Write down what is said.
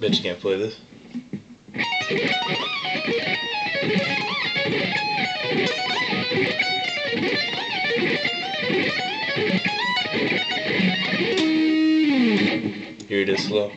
Bet you can't play this. Here it is slow.